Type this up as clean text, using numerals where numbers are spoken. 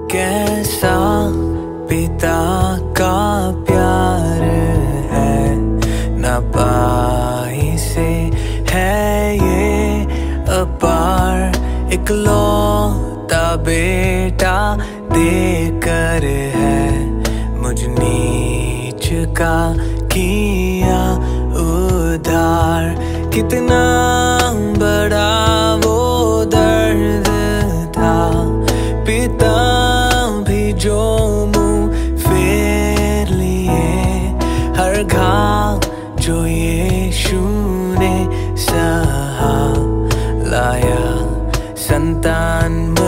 कैसा पिता का प्यार है, ना पाई से है ये अपार। इकलौता बेटा देकर है मुझ नीच का किया उधार। कितना बड़ा वो दर्द था, पिता भी जो मुंह फेर लिए। हर घाव जो यीशु ने सहा, लाया संतान